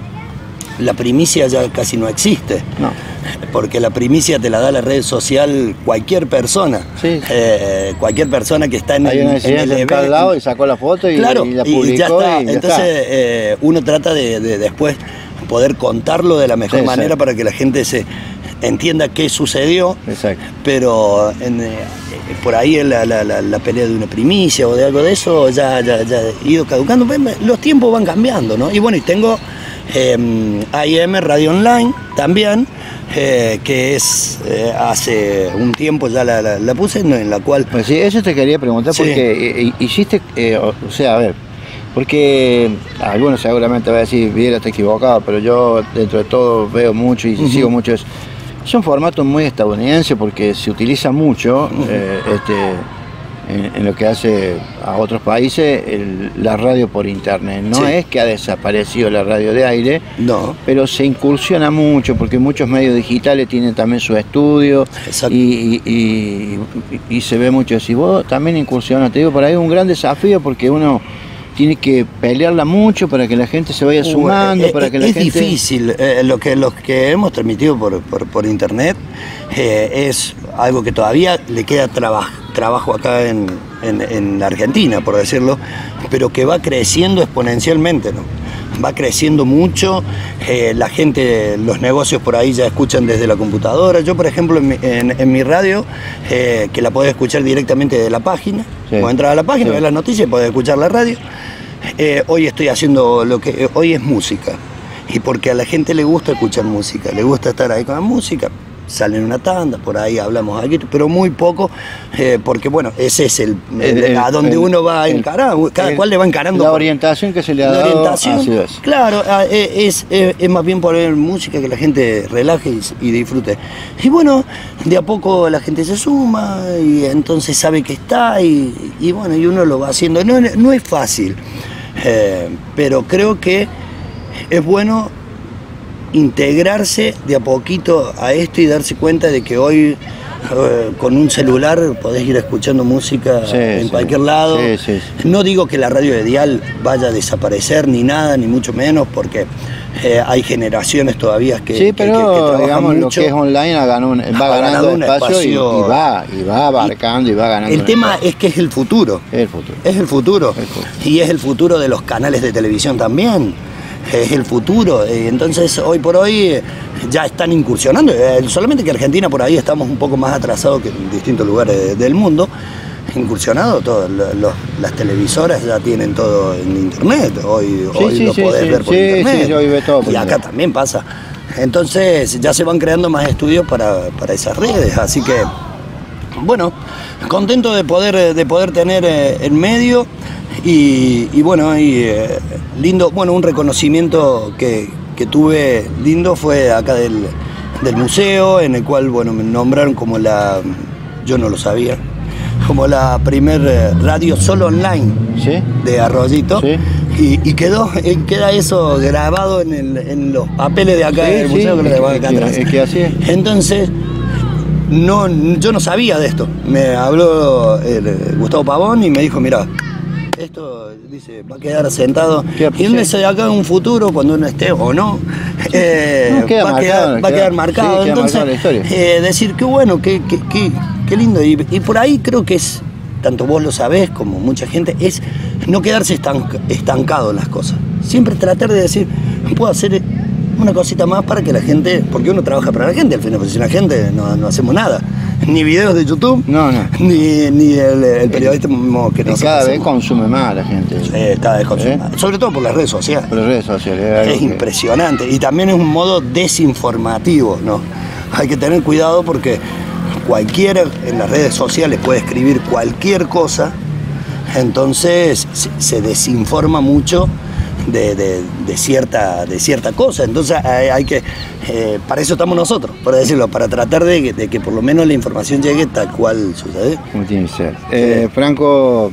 la primicia ya casi no existe. No. Porque la primicia te la da la red social cualquier persona. Sí. Eh, cualquier persona que está en Hay el, una en el incidencia en tal evento. lado y sacó la foto y, Claro, y la y publicó ya está. y ya Entonces está. eh, uno trata de, de después poder contarlo de la mejor Sí, manera sí. para que la gente se entienda qué sucedió. Exacto. Pero en, eh, por ahí la, la, la, la pelea de una primicia o de algo de eso ya, ya, ya ha ido caducando. Los tiempos van cambiando, ¿no? Y bueno, y tengo eh, A I M Radio Online también, eh, que es eh, hace un tiempo ya la, la, la puse, en, en la cual... Pues sí, eso te quería preguntar Sí. porque eh, hiciste, eh, o, o sea, a ver, porque algunos seguramente van a decir, Viera, está equivocado, pero yo dentro de todo veo mucho y Uh-huh. sigo mucho eso. Es un formato muy estadounidense porque se utiliza mucho Uh-huh. eh, este, en, en lo que hace a otros países el- la radio por internet. No Sí. es que ha desaparecido la radio de aire, No, pero se incursiona mucho porque muchos medios digitales tienen también su estudio Exacto. y, y, y- y se ve mucho así. Vos también incursionas, te digo, por ahí es un gran desafío porque uno tiene que pelearla mucho para que la gente se vaya sumando, Eh, para que eh, la es gente... difícil, eh, lo que los que hemos transmitido por, por, por internet eh, es algo que todavía le queda traba- trabajo acá en, en, en Argentina, por decirlo, pero que va creciendo exponencialmente, ¿no? Va creciendo mucho, eh, la gente, los negocios por ahí ya escuchan desde la computadora. Yo, por ejemplo, en mi, en, en mi radio, eh, que la podés escuchar directamente de la página, Sí. vos entras a la página, Sí. ves las noticias, podés escuchar la radio. Eh, hoy estoy haciendo lo que eh, hoy es música, y porque a la gente le gusta escuchar música, le gusta estar ahí con la música, salen una tanda, por ahí hablamos aquí, pero muy poco, eh, porque bueno, ese es el, el, El- a donde el- uno va a el- encarar, cada el- cual le va encarando. La por- orientación que se le ha la dado orientación, ha sido esa. claro, ah, eh, es, es, es más bien poner música que la gente relaje y, y disfrute. Y bueno, de a poco la gente se suma y entonces sabe que está y, y bueno, y uno lo va haciendo. No, no es fácil, eh, pero creo que es bueno integrarse de a poquito a esto y darse cuenta de que hoy eh, con un celular podés ir escuchando música Sí, en sí. cualquier lado. Sí, sí, sí. No digo que la radio de dial vaya a desaparecer ni nada, ni mucho menos, porque eh, hay generaciones todavía que, Sí, que- que- que pero trabajan digamos mucho. lo que es online ha ganado un- va Ha ganando ganado un espacio, y- espacio. Y, va, y va abarcando y va ganando. El un tema espacio. es que es el futuro. Es el futuro. Es el futuro. El futuro. Y es el futuro de los canales de televisión también. Es el futuro. Eh, Entonces, hoy por hoy eh, ya están incursionando. Eh, Solamente que Argentina por ahí estamos un poco más atrasados que en distintos lugares de- del mundo. Incursionado, todo, lo- los- las televisoras ya tienen todo en internet. Hoy, Sí, hoy sí, lo sí, podés sí, ver por sí, internet. sí, hoy ve todo por y acá internet. también pasa. Entonces, ya se van creando más estudios para, para esas redes. Así que, bueno, contento de poder, de poder tener eh, el medio y, y bueno, y, eh, lindo, bueno, un reconocimiento que, que tuve lindo fue acá del, del museo, en el cual, bueno, me nombraron como la, yo no lo sabía, como la primer eh, radio solo online ¿Sí? de Arroyito. Sí. Y, y quedó, eh, queda eso grabado en, el- en los papeles de acá Sí, del sí, museo que lo es tengo que- acá es que- atrás. es que así es. Entonces, no, yo no sabía de esto. Me habló el, eh, Gustavo Pavón y me dijo, mira, esto dice, va a quedar sentado. Queda Y en ese de acá en un futuro, cuando uno esté o no, eh, No, queda va, a marcado, quedar, va a queda- quedar marcado. sí, queda Entonces, marcada la historia. eh, decir, qué bueno, qué, qué, qué, qué lindo. Y, y por ahí creo que es, tanto vos lo sabés como mucha gente, es no quedarse estanca- estancado en las cosas. Siempre tratar de decir, puedo hacer una cosita más para que la gente, porque uno trabaja para la gente, al final, porque sin la gente no, no hacemos nada. Ni videos de YouTube, No, no. ni, ni el, el periodismo que Y nosotros cada vez hacemos. consume más la gente. Eh, cada vez consume ¿Eh? más. Sobre todo por las redes sociales. Por las redes sociales. Es, algo Es que- impresionante. Y también es un modo desinformativo, ¿no? Hay que tener cuidado porque cualquiera en las redes sociales puede escribir cualquier cosa, entonces se, se desinforma mucho de, de- de cierta, de cierta cosa. Entonces hay, hay que, eh, para eso estamos nosotros, por decirlo, para tratar de, que- de que por lo menos la información llegue tal cual sucede. Como tiene que ser. Eh, Franco,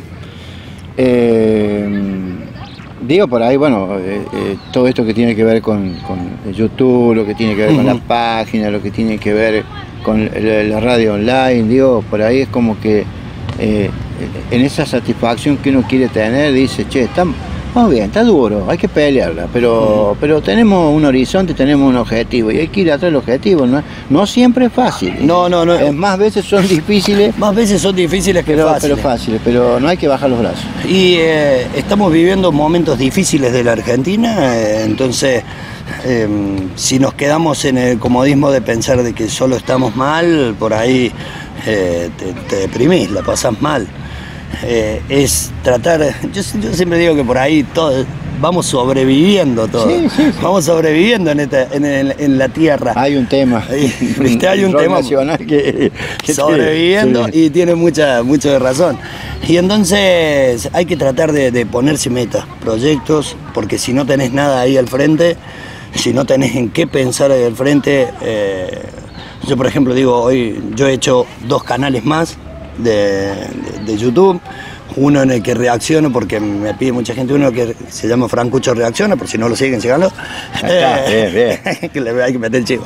eh, digo por ahí, bueno, eh, eh, todo esto que tiene que ver con, con YouTube, lo que tiene que ver con la página, lo que tiene que ver con la, la radio online, digo, por ahí es como que eh, en esa satisfacción que uno quiere tener, dice, che, está, vamos bien, está duro, hay que pelearla, pero, pero tenemos un horizonte, tenemos un objetivo y hay que ir atrás del objetivo, ¿no? No siempre es fácil. No, no, no. Es más veces son difíciles, Más veces son difíciles que pero, fáciles. pero fáciles, pero no hay que bajar los brazos. Y eh, estamos viviendo momentos difíciles de la Argentina, eh, entonces eh, si nos quedamos en el comodismo de pensar de que solo estamos mal, por ahí eh, te, te deprimís, la pasás mal. Eh, es tratar, yo, yo siempre digo que por ahí todo, vamos sobreviviendo todos, Sí, sí, sí. vamos sobreviviendo en, esta- en, el- en la tierra. Hay un tema. Viste, hay un rock tema nacional que, que sobreviviendo sí. y tiene mucha, mucho de razón. Y entonces hay que tratar de, de ponerse metas, proyectos, porque si no tenés nada ahí al frente, si no tenés en qué pensar ahí al frente, eh, yo por ejemplo digo, hoy yo he hecho dos canales más de, de- de YouTube, uno en el que reacciono porque me pide mucha gente, uno que se llama Francucho Reacciona, por si no lo siguen, síganlo. Está, bien, bien. que le hay que meter el chivo.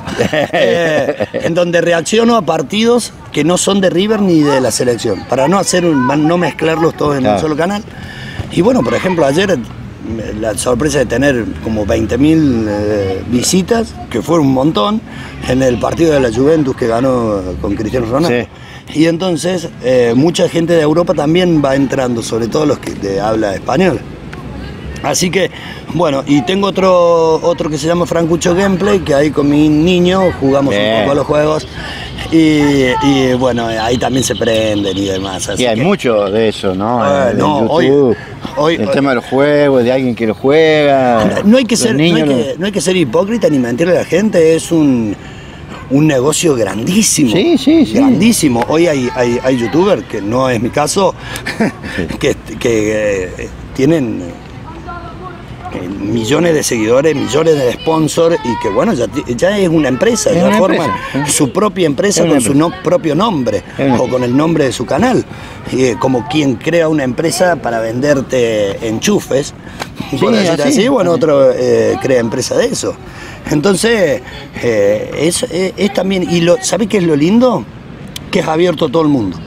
Eh, en donde reacciono a partidos que no son de River ni de la selección, para no hacer un- no mezclarlos todos en Claro. un solo canal. Y bueno, por ejemplo, ayer me- la sorpresa de tener como veinte mil eh, visitas, que fue un montón, en el partido de la Juventus que ganó con Cristiano Ronaldo. Sí. Y entonces eh, mucha gente de Europa también va entrando, sobre todo los que de habla español. Así que, bueno, y tengo otro otro que se llama Francucho Gameplay, que ahí con mi niño jugamos Bien. un poco a los juegos. Y, y, bueno, ahí también se prenden y demás. Así Y hay que- mucho de eso, ¿no? Ah, En no, YouTube, hoy- hoy- el tema de los juegos, de alguien que lo juega. No hay que los ser, no hay niños que, no hay que ser hipócrita ni mentirle a la gente, es un, un negocio grandísimo. Sí, sí, sí. Grandísimo. Hoy hay, hay, hay youtubers, que no es mi caso, sí. que, que eh, tienen eh, millones de seguidores, millones de sponsors y que bueno, ya, ya es una empresa, es ya una forman empresa, ¿eh? Su propia empresa con empresa. Su no, propio nombre o con el nombre de su canal. Eh, como quien crea una empresa para venderte enchufes, sí, por decir así, así, bueno, otro eh, crea empresa de eso. Entonces, eh, es, es, es también, y lo, ¿sabés qué es lo lindo? Que es abierto a todo el mundo.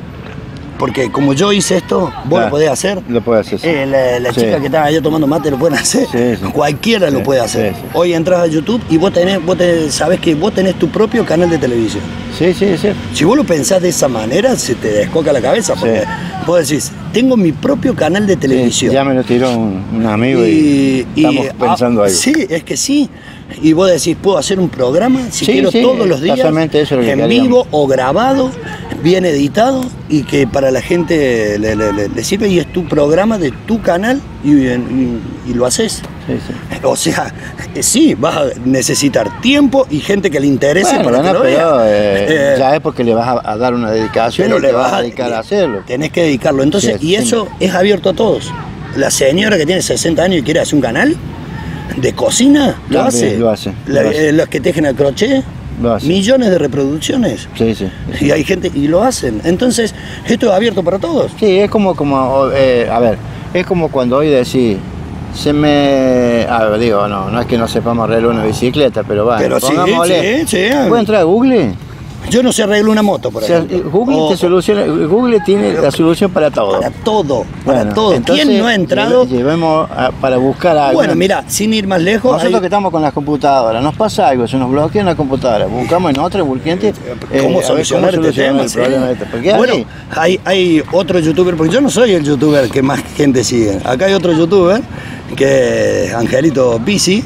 Porque como yo hice esto, vos ah, lo podés hacer. Lo podés hacer. Sí. Eh, la la sí. chica que estaba allá tomando mate lo pueden hacer. Sí, sí. Cualquiera sí, lo puede hacer. Sí, sí. Hoy entras a YouTube y vos tenés, vos tenés, sabés que vos tenés tu propio canal de televisión. Sí, sí, sí. Si vos lo pensás de esa manera, se te descoca la cabeza. Porque sí. vos decís, tengo mi propio canal de televisión. Sí, ya me lo tiró un, un amigo y, y estamos y, pensando ah, algo. Sí, es que sí. Y vos decís, puedo hacer un programa si sí, quiero sí, todos los días, eso es lo que en queríamos. Vivo o grabado, bien editado y que para la gente le, le, le, le sirve y es tu programa de tu canal y, y, y lo haces. Sí, sí. O sea, sí, vas a necesitar tiempo y gente que le interese bueno, para no, que lo pero, vea. Eh, eh, ya es porque le vas a, a dar una dedicación pero y le vas a dedicar a hacerlo. Tenés que dedicarlo. Entonces, sí, y eso sí. es abierto a todos. La señora que tiene sesenta años y quiere hacer un canal de cocina, lo También, hace. Lo hace, La, lo hace. Eh, los que tejen el crochet, lo hace. Millones de reproducciones. Sí, sí. Y hay gente, y lo hacen. Entonces, esto es abierto para todos. Sí, es como, como eh, a ver, es como cuando hoy decís, se me... A ver, digo, no, no es que no sepamos arreglar una bicicleta, pero va, pero pongámosle. Sí, sí, sí. ¿Puede entrar a Google? Yo no sé arreglar una moto, por ejemplo. O sea, Google, o, te soluciona, Google tiene la solución para todo. Para todo, para bueno, todo. ¿Quién no ha entrado? Llevemos a, para buscar algo. Bueno, mira, sin ir más lejos. Nosotros hay... que estamos con las computadoras, nos pasa algo, se nos bloquea una computadora, buscamos en otra urgente. ¿Cómo eh, solucionar este tema? El problema este. Porque bueno, hay, hay otro youtuber, porque yo no soy el youtuber que más gente sigue. Acá hay otro youtuber, que es Angelito Pisi,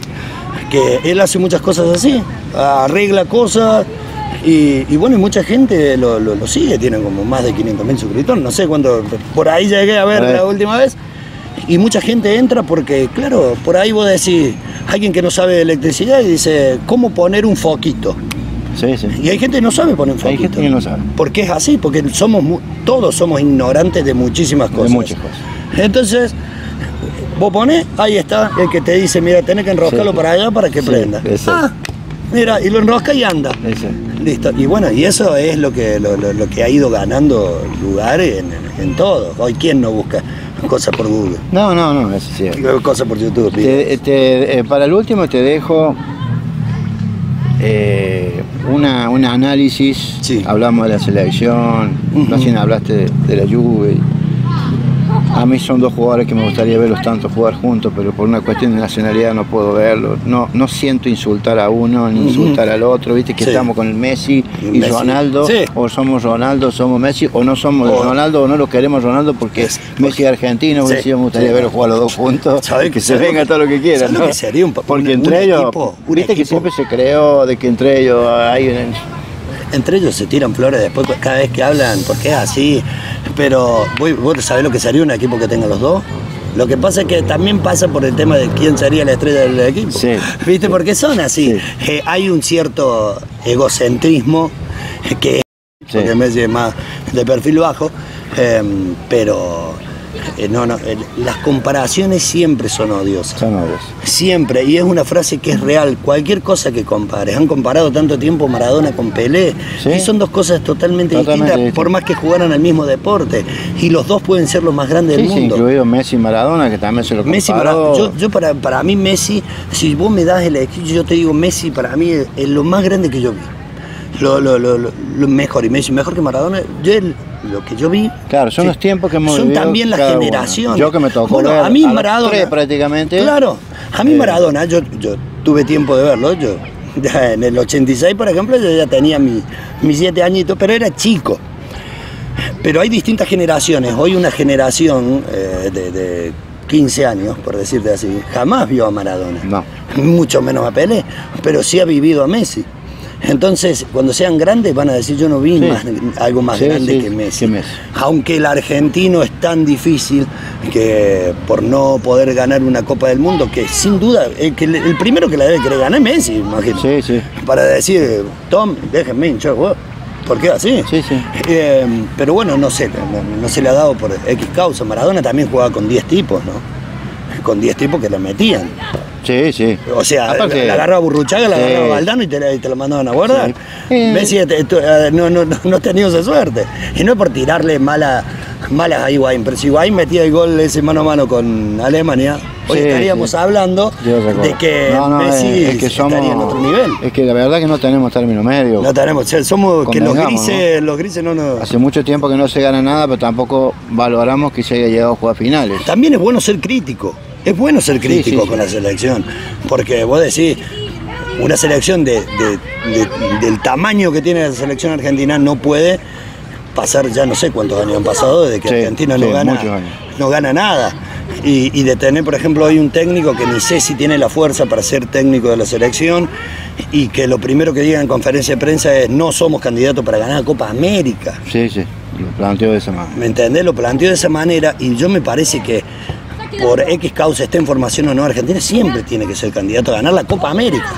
que él hace muchas cosas así, arregla cosas. Y, y bueno, y mucha gente lo, lo, lo sigue, tienen como más de quinientos mil suscriptores, no sé cuándo, por ahí llegué a ver, a ver la última vez. Y mucha gente entra porque, claro, por ahí vos decís, alguien que no sabe de electricidad y dice, ¿cómo poner un foquito? Sí, sí. Y hay gente que no sabe poner un foquito. Hay gente que no sabe. Porque es así, porque somos todos somos ignorantes de muchísimas cosas. De muchas cosas. Entonces, vos ponés, ahí está, el que te dice, mira, tenés que enroscarlo sí. para allá para que sí, prenda. Ah, mira, y lo enrosca y anda. Ese. Listo. Y bueno, y eso es lo que, lo, lo, lo que ha ido ganando lugar en, en todo. Hoy, ¿quién no busca cosas por Google? No, no, no, eso sí. Cosas por YouTube. Te, te, eh, para el último te dejo eh, una, un análisis. Sí. Hablamos de la selección, uh-huh. recién hablaste de, de la Juve. A mí son dos jugadores que me gustaría verlos tanto jugar juntos, pero por una cuestión de nacionalidad no puedo verlos. No, no siento insultar a uno ni insultar uh-huh. al otro, viste que sí. estamos con el Messi y Messi. Ronaldo, sí. o somos Ronaldo, somos Messi, o no somos oh. Ronaldo, o no lo queremos Ronaldo porque es Messi argentino, sí. sí, me gustaría sí. verlos jugar los dos juntos, que, que se venga todo lo que quieran, ¿no? Que sería un, porque un, entre un ellos, equipo, viste que siempre se creó de que entre ellos hay un... Entre ellos se tiran flores después cada vez que hablan, porque es así. Pero vos sabés lo que sería un equipo que tenga los dos. Lo que pasa es que también pasa por el tema de quién sería la estrella del equipo. Sí. ¿Viste? Porque son así. Sí. Eh, hay un cierto egocentrismo que sí. porque Messi es más de perfil bajo, eh, pero eh, no, no, eh, las comparaciones siempre son odiosas. Son odiosas. Siempre, y es una frase que es real. Cualquier cosa que compares. Han comparado tanto tiempo Maradona con Pelé, ¿sí? Y son dos cosas totalmente, totalmente distintas, distintas, por más que jugaran al mismo deporte. Y los dos pueden ser los más grandes sí, del mundo. Sí, incluido Messi y Maradona, que también se lo comparó. Messi, Maradona, yo, yo para, para mí Messi, si vos me das el equipo, yo te digo Messi para mí es, es lo más grande que yo vi. Lo, lo, lo, lo, lo mejor, y Messi mejor que Maradona. Yo el, lo que yo vi. Claro, son sí, los tiempos que hemos son vivido. Son también las generaciones. Yo que me tocó bueno, ver a mí a Maradona. Tres prácticamente. Claro, a mí eh, Maradona, yo, yo tuve tiempo de verlo. Yo ya en el ochenta y seis, por ejemplo, yo ya tenía mis mi siete añitos, pero era chico. Pero hay distintas generaciones. Hoy una generación eh, de, de quince años, por decirte así, jamás vio a Maradona. No. Mucho menos a Pelé, pero sí ha vivido a Messi. Entonces, cuando sean grandes van a decir, yo no vi Sí. más, algo más Sí, grande sí, que Messi. que Messi. Aunque el argentino es tan difícil que por no poder ganar una Copa del Mundo, que sin duda, el, que, el primero que la debe querer ganar es Messi, imagino. Sí, sí. Para decir, Tom, déjenme hinchar, vos. ¿Por qué así? Sí, sí. Eh, pero bueno, no sé, no, no se le ha dado por X causa. Maradona también jugaba con diez tipos, ¿no? Con diez tipos que la metían. Sí, sí. O sea, Aparte- la agarraba Burruchaga, la Sí. agarraba Valdano y te, la- y te la mandaban a guardar. Sí. Eh. Messi te- te- eh, no, no, no, no ha tenido esa suerte. Y no es por tirarle mala, malas a Higuaín, pero si Higuaín metía el gol ese mano a mano con Alemania, hoy Sí, estaríamos sí. hablando De otra cosa. de que No, no, Messi es, es que somos, estaría en otro nivel. Es que la verdad que no tenemos término medio. No tenemos, o sea, somos que los Convengamos, grises, los grises no nos... Hace mucho tiempo que no se gana nada, pero tampoco valoramos que se haya llegado a jugar finales. También es bueno ser crítico. Es bueno ser crítico sí, sí. con la selección. Porque vos decís, una selección de, de- de- del tamaño que tiene la selección argentina no puede pasar, ya no sé cuántos años han pasado desde que Sí, Argentina sí, no, gana, muchos años. no gana nada. Y, y de tener, por ejemplo, hoy un técnico que ni sé si tiene la fuerza para ser técnico de la selección y que lo primero que diga en conferencia de prensa es no somos candidatos para ganar la Copa América. Sí, sí, lo planteo de esa manera. ¿Me entendés? Lo planteó de esa manera y yo me parece que por X causa, esté en formación o no, Argentina siempre tiene que ser candidato a ganar la Copa América.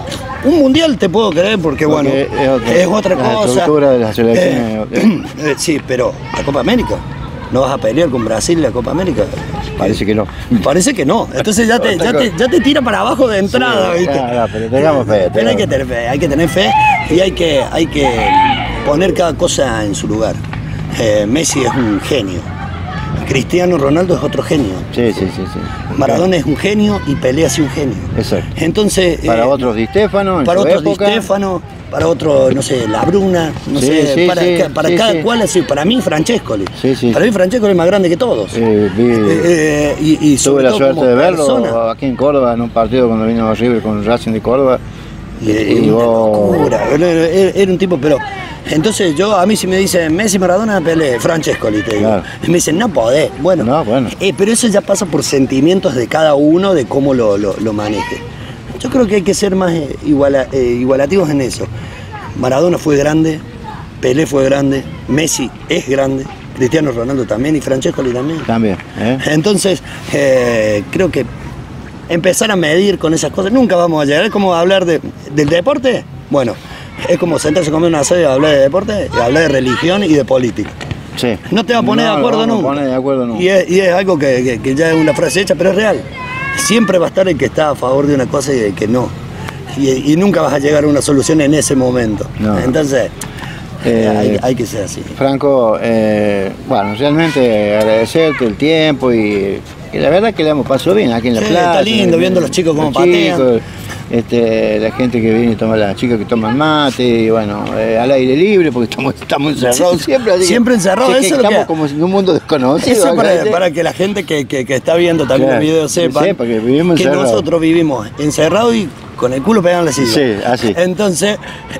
Un mundial te puedo creer porque, bueno, Porque es otra- es otra la cosa. estructura de las selecciones. Eh, eh, sí, pero la Copa América, ¿no vas a pelear con Brasil en la Copa América? Parece que no. Parece que no. Entonces ya te, ya te, ya te tira para abajo de entrada, Sí, ¿viste? claro, pero tengamos fe, Pero hay que tengamos- tener fe, hay que tener fe y hay que, hay que poner cada cosa en su lugar. Eh, Messi es un genio. Cristiano Ronaldo es otro genio. Sí, sí, sí, sí. Maradona es un genio y Pelé es un genio. Exacto. Entonces, Para eh, otros Di Stéfano, en para su otros Di época. Stéfano, para otros, no sé, La Bruna, no Sí, sé, sí, para, sí, ca- para sí, cada sí. cual así. Para mí, Francescoli. Sí, sí. Para mí, Francescoli es más grande que todos. Eh, vi- Eh, eh, y, y Tuve sobre la todo suerte como de verlo persona. aquí en Córdoba, en un partido cuando vino a River con Racing de Córdoba. Y, Y y una vos- locura, era, era- era un tipo, pero entonces yo, a mí si me dicen Messi, Maradona, Pelé, Francescoli, te digo. Claro. Y me dicen, no podés. Bueno, No, bueno. eh, pero eso ya pasa por sentimientos de cada uno, de cómo lo, lo, lo maneje. Yo creo que hay que ser más eh, iguala- eh, igualativos en eso. Maradona fue grande, Pelé fue grande, Messi es grande, Cristiano Ronaldo también y Francescoli también. También. ¿eh? Entonces, eh, creo que empezar a medir con esas cosas, nunca vamos a llegar. Es como hablar de, del deporte. Bueno, es como sentarse a comer una asado y hablar de deporte, y hablar de religión y de política. Sí. No te va a poner No, de acuerdo no, no nunca. pone de acuerdo nunca. Y es, y es algo que, que- que ya es una frase hecha, pero es real. Siempre va a estar el que está a favor de una cosa y el que no. Y, y nunca vas a llegar a una solución en ese momento. No. Entonces, Eh, hay, hay que ser así. Franco, eh, bueno, realmente agradecerte el tiempo y, y la verdad que le hemos pasado bien aquí en la Sí, plaza. está lindo viendo los chicos cómo patean. chicos, este, la gente que viene y toma, las chicas que toman mate, y bueno, eh, al aire libre, porque estamos, estamos encerrados Sí, siempre. así que- siempre encerrados, sí, que eso es lo estamos que- como en un mundo desconocido. Eso acá, para, ¿viste? para que la gente que, que- que está viendo también Claro, el video sepa sepa que vivimos que encerrados. nosotros vivimos encerrados y con el culo pegado en la silla. Sí, así. Entonces,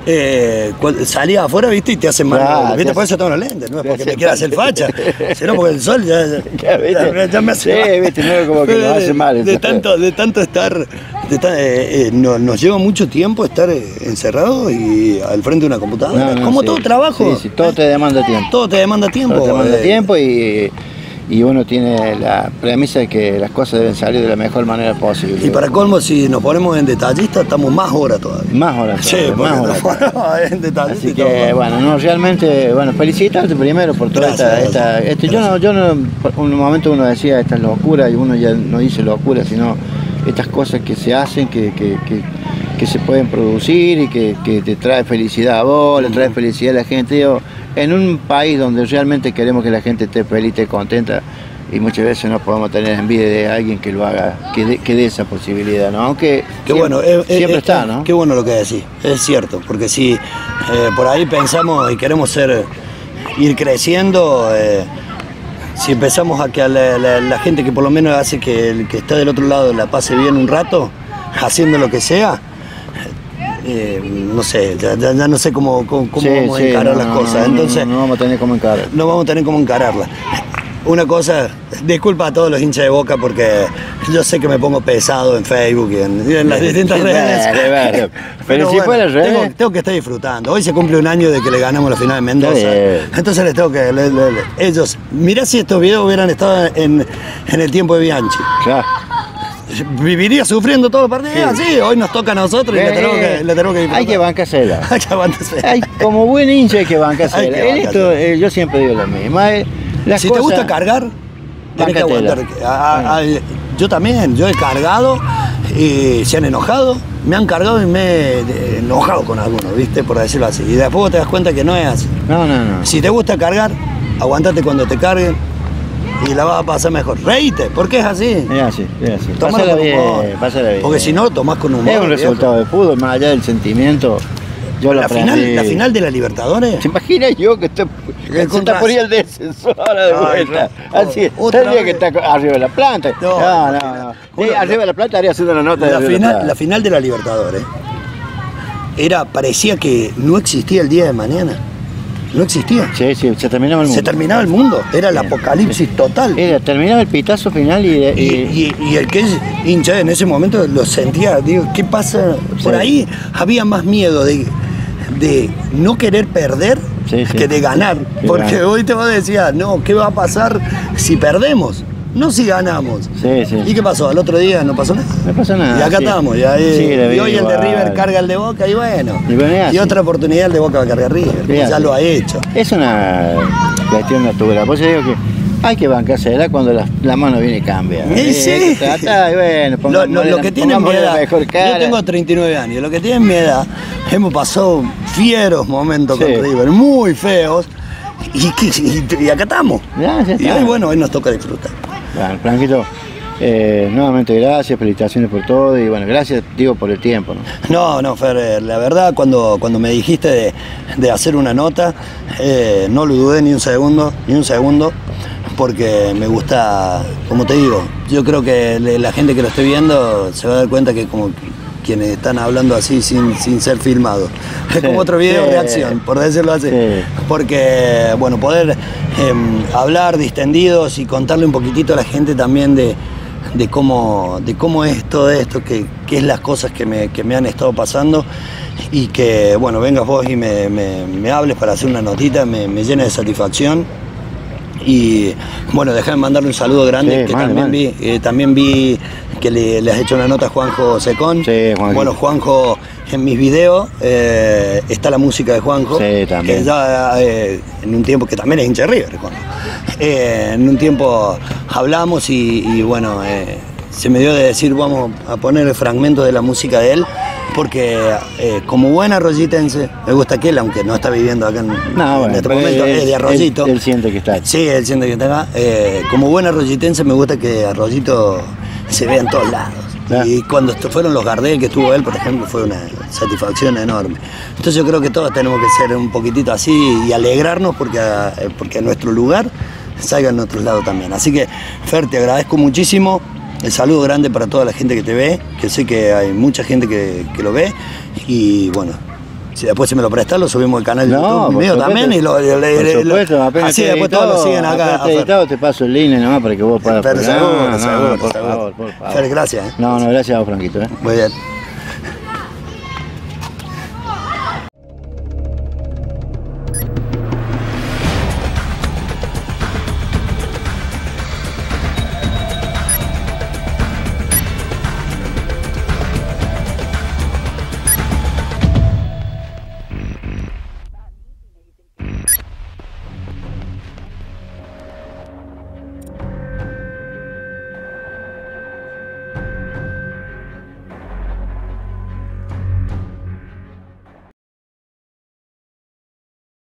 eh, cuando salías afuera, viste, y te hacen mal. Claro, ¿Viste? te Por hace- eso tengo los lentes, no es te porque hace me quiera hacer mal. facha, sino porque el sol ya, ya, Claro, ¿viste? ya- ya me hace Sí, mal. viste, no es como que Pero nos de- hace mal De eso. tanto, de tanto estar, de ta- eh, eh, no- nos lleva mucho tiempo estar eh, encerrado y al frente de una computadora. No, no, Como sí. todo trabajo. Sí, sí, todo te demanda tiempo. Todo te demanda tiempo. Todo te demanda eh, tiempo y, y uno tiene la premisa de que las cosas deben salir de la mejor manera posible. Y para colmo, si nos ponemos en detallista, estamos más horas todavía. Más horas. Sí, todavía, porque más nos horas. ponemos en detallista. Así y que todo. bueno, no, realmente, bueno, felicitarte primero por toda Gracias, esta, gracias. esta- esto. Yo no, yo no, por un momento uno decía esta es locura y uno ya no dice locura, sino estas cosas que se hacen, que, que, que, que se pueden producir y que, que te trae felicidad a vos, le trae felicidad a la gente. Digo, en un país donde realmente queremos que la gente esté feliz, esté contenta, y muchas veces no podemos tener envidia de alguien que lo haga, que dé, que dé esa posibilidad, ¿no? Aunque Qué siempre, bueno, eh, eh, siempre eh, está, ¿no? Qué bueno lo que decís, es cierto, porque si eh, por ahí pensamos y queremos ser, ir creciendo, eh, si empezamos a que a la, la- la gente que por lo menos hace que el que está del otro lado la pase bien un rato, haciendo lo que sea, eh, no sé, ya, ya- ya no sé cómo, cómo, cómo Sí, vamos sí, a encarar no, las no, cosas, no, no, entonces no vamos a tener cómo encarar. no vamos a tener cómo encararla. una cosa, disculpa a todos los hinchas de Boca porque yo sé que me pongo pesado en Facebook y en, y en las distintas redes. Vale, vale. Pero, pero si bueno, fuera al revés. Tengo, tengo que estar disfrutando. Hoy se cumple un año de que le ganamos la final de Mendoza. Entonces les tengo que... Le, le, le, ellos, mirá si estos videos hubieran estado en, en el tiempo de Bianchi. Claro. Viviría sufriendo todos los partidos. Sí, sí, hoy nos toca a nosotros y eh, le tenemos que, le tenemos que Hay que bancársela. Hay que bancársela. Hay, como buen hincha hay que bancársela. En esto eh, yo siempre digo lo mismo. Las si cosas, te gusta cargar, tenés que aguantar. A, a, a, yo también, yo he cargado y se han enojado, me han cargado y me he enojado con algunos, ¿viste? Por decirlo así. Y después te das cuenta que no es así. No, no, no. Si te gusta cargar, aguantate cuando te carguen y la vas a pasar mejor. Reíte, porque es así. Es así, es así. Pásala bien, pásala bien. Porque si no, lo tomás con humor. Es un resultado de fútbol, más allá del sentimiento. Yo la, final, la final de la Libertadores. ¿Te imaginas yo que estoy, se está por el descenso ahora de vuelta? Así es. Tendría que estar arriba de la planta. No, no, no. no. Sí, arriba de la planta haría haciendo una nota la de final, la, la final de la Libertadores era, parecía que no existía el día de mañana. No existía. Sí, sí, se terminaba el mundo. Se terminaba el mundo, era el apocalipsis total. Era, terminaba el pitazo final y... De, y, y, y, y el que es hincha en ese momento lo sentía, digo, ¿qué pasa? Por sí. Ahí había más miedo de, de no querer perder sí, sí. que de ganar. Que porque ganar. Hoy te vas a decir, no, ¿qué va a pasar si perdemos? No si ganamos. Sí, sí. ¿Y qué pasó? Al otro día no pasó nada. No pasó nada. Y acá sí. estamos. Y, ahí, sí, y hoy el de River carga el de Boca y bueno. Y, bueno, y otra oportunidad el de Boca va a cargar River. Ya así. Lo ha hecho. Es una cuestión natural. Por eso digo que hay que bancársela cuando la, la mano viene y cambia. Sí, sí. Hay que tratar, y bueno, lo, lo, lo que tiene mi edad. Yo tengo treinta y nueve años. Lo que tiene mi edad, hemos pasado fieros momentos sí. con River, muy feos. Y, y, y acá estamos. Ya, ya y hoy, bueno, hoy nos toca disfrutar. Bueno, Franquito, eh, nuevamente gracias, felicitaciones por todo y bueno, gracias, digo, por el tiempo, ¿no? No, no, Fer, la verdad, cuando, cuando me dijiste de, de hacer una nota, eh, no lo dudé ni un segundo, ni un segundo, porque me gusta, como te digo, yo creo que la gente que lo esté viendo se va a dar cuenta que como quienes están hablando así sin, sin ser filmados. Es sí, como otro video de sí. reacción, por decirlo así. Sí. Porque, bueno, poder eh, hablar distendidos y contarle un poquitito a la gente también de, de, cómo, de cómo es todo esto, que, que es las cosas que me, que me han estado pasando y que, bueno, vengas vos y me, me, me hables para hacer una notita, me, me llena de satisfacción. Y bueno, déjame mandarle un saludo grande, sí, que mal, también, mal. Vi, eh, también vi que le, le has hecho una nota a Juanjo Secón. Sí, Juanjo. Bueno, Juanjo, en mis videos eh, está la música de Juanjo, sí, también. Que ya eh, en un tiempo, que también es hincha de River, eh, en un tiempo hablamos y, y bueno, eh, se me dio de decir, vamos a poner el fragmento de la música de él, porque eh, como buen arroyitense, me gusta que él, aunque no está viviendo acá en, no, en bueno, este momento, él, es de Arroyito. Él, él siente que está. Sí, él siente que está acá. Eh, como buen arroyitense me gusta que Arroyito se vea en todos lados. ¿Ah? Y cuando fueron los Gardel que estuvo él, por ejemplo, fue una satisfacción enorme. Entonces yo creo que todos tenemos que ser un poquitito así y alegrarnos porque a, porque a nuestro lugar salga en otros lados también. Así que, Fer, te agradezco muchísimo. El saludo grande para toda la gente que te ve, que sé que hay mucha gente que, que lo ve. Y bueno, si después se me lo prestas, lo subimos al canal de no, YouTube mío también. Y lo, por le, supuesto, lo, así después editado, todos lo siguen acá. Te, editado, te paso el link nomás para que vos puedas... Pero seguro, no, seguro, no, por seguro. favor, por favor. Fer, gracias. ¿eh? No, no, gracias a vos, Franquito. ¿eh? Muy bien.